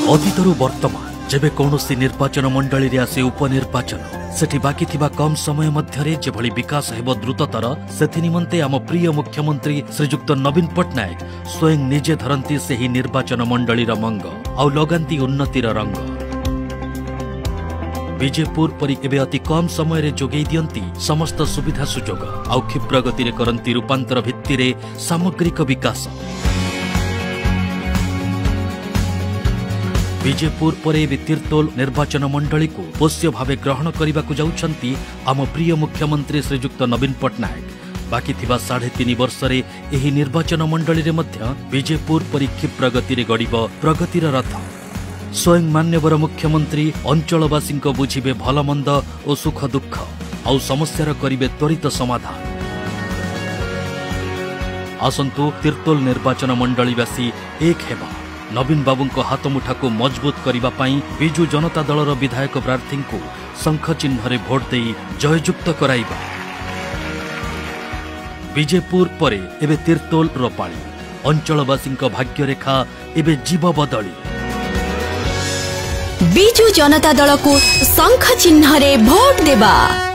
अतीतरु वर्तमान जेबे कौनसी निर्वाचन मंडली रे आसे उपनिर्वाचन सेठी बाकी थिबा कम समय मध्यरे जेभली विकास हेबो द्रुततर सेथि निमंते आम प्रिय मुख्यमंत्री श्रीजुक्त नवीन पट्टनायक स्वयं निजे धरंती सेही निर्वाचन मंडलीर मंग आउ लगांती उन्नतिर रंग। विजयपुर परी एबे अति कम समय रे जोगै दियंती समस्त सुविधा सुजोग आउ क्षिप्र गति रे करंती रूपांतर भित्ति रे सामग्रिक विकास। विजयपुर परे तीर्तोल निर्वाचन मंडली को पोष्य भावे ग्रहण करने को जाउछंती आम प्रिय मुख्यमंत्री श्रीजुक्त नवीन पट्टनायक। बाकी थिबा 3.5 वर्ष रे एही निर्वाचन मंडली रे मध्य विजयपुर परी क्षिप्र गति रे गड़िब प्रगतिर रथ। स्वयं मान्यवर मुख्यमंत्री अंचलवासी बुझिबे भल मंद और सुख दुख आउ समस्यार करिबे त्वरित समाधान। आसंतु तीर्तोल निर्वाचन मंडलीवासी एक हेबा नवीन बाबू हाथ मुठा को मजबूत करने पाई बिजु जनता दलर विधायक प्रार्थी को शंख चिन्ह रे भोट दे जययुक्त कराइबा। विजयपुर परे एबे तीर्तोल रोपाली अंचलवासी भाग्यरेखा एबे जीव बदली। बिजु जनता दल को शंख चिन्ह रे भोट देबा।